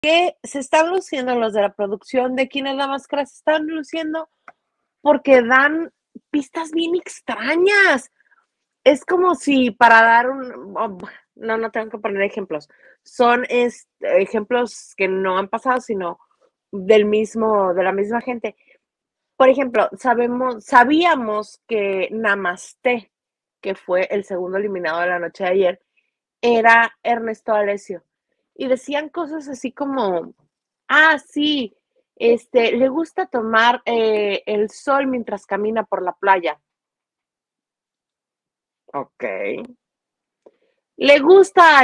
que se están luciendo los de la producción de Quién es la Máscara, se están luciendo porque dan pistas bien extrañas. Es como si para dar no tengo que poner ejemplos. Son ejemplos que no han pasado, sino de la misma gente. Por ejemplo, sabíamos que Namaste, que fue el segundo eliminado de la noche de ayer, era Ernesto Alessio. Y decían cosas así como, sí, le gusta tomar el sol mientras camina por la playa. Ok. Le gusta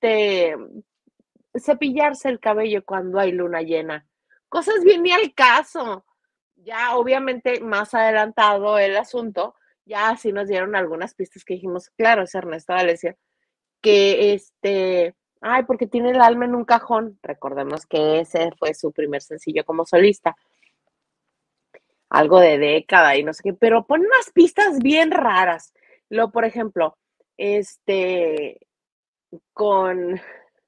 cepillarse el cabello cuando hay luna llena. Cosas bien ni al caso. Ya obviamente más adelantado el asunto, ya sí nos dieron algunas pistas que dijimos, claro, es Ernesto Alessio, que porque tiene el alma en un cajón. Recordemos que ese fue su primer sencillo como solista, algo de década y no sé qué, pero pone unas pistas bien raras. Por ejemplo, con,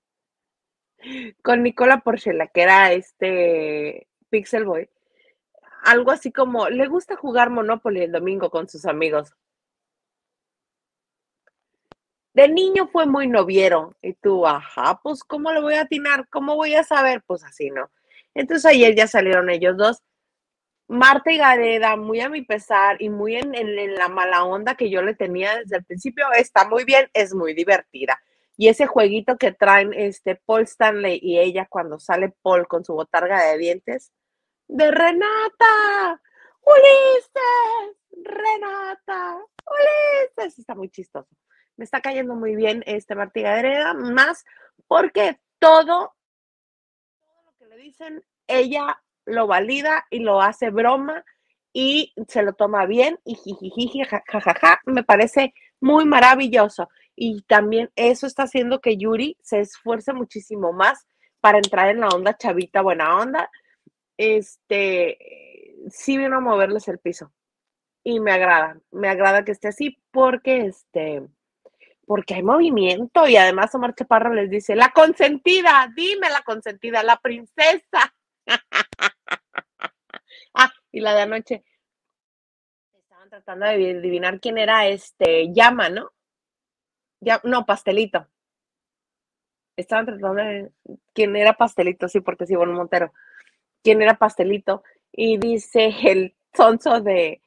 con Nicola Porchela, que era Pixel Boy, algo así como, le gusta jugar Monopoly el domingo con sus amigos. De niño fue muy noviero. Y tú, ajá, pues, ¿cómo le voy a atinar? ¿Cómo voy a saber? Pues así, ¿no? Entonces ayer ya salieron ellos dos. Marta y Gareda, muy a mi pesar y muy en la mala onda que yo le tenía desde el principio, está muy bien, es muy divertida. Y ese jueguito que traen Paul Stanley y ella cuando sale Paul con su botarga de dientes, de Renata, Ulises, Renata, Ulises, está muy chistoso. Me está cayendo muy bien Marta y Gareda, más porque todo lo que le dicen, ella lo valida y lo hace broma y se lo toma bien y jijijiji, jajaja, me parece muy maravilloso. Y también eso está haciendo que Yuri se esfuerce muchísimo más para entrar en la onda chavita, buena onda. Sí vino a moverles el piso y me agrada que esté así porque hay movimiento y además Omar Chaparro les dice, la consentida, dime la consentida, la princesa. Y la de anoche, estaban tratando de adivinar quién era Llama, ¿no? No, Pastelito. Estaban tratando de quién era Pastelito, sí, porque es Ivonne Montero. ¿Quién era Pastelito? Y dice el sonso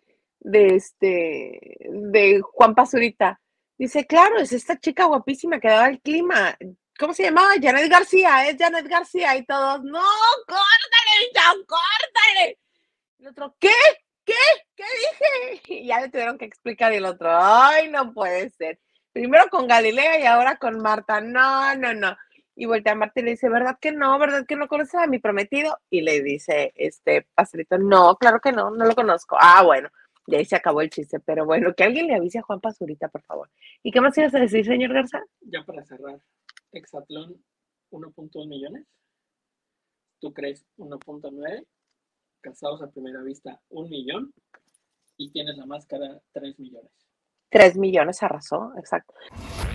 de Juan Pazurita. Dice, claro, es esta chica guapísima que daba el clima. ¿Cómo se llamaba? Janet García, es Janet García. Y todos, no, córtale, ya, córtale. El otro, ¿qué? ¿Qué? ¿Qué dije? Y ya le tuvieron que explicar y el otro, ay, no puede ser. Primero con Galilea y ahora con Marta. No, no, no. Y voltea a Marta y le dice, ¿verdad que no? ¿Verdad que no conoces a mi prometido? Y le dice, Pastelito, no, claro que no, no lo conozco. Ah, bueno, y ahí se acabó el chiste. Pero bueno, que alguien le avise a Juan Pazurita, por favor. ¿Y qué más ibas a decir, señor Garza? Ya para cerrar, Exatlón 1.1 millones. ¿Tú crees 1.9? Casados a primera vista 1 millón. Y tienes la máscara 3 millones. 3 millones, arrasó, exacto.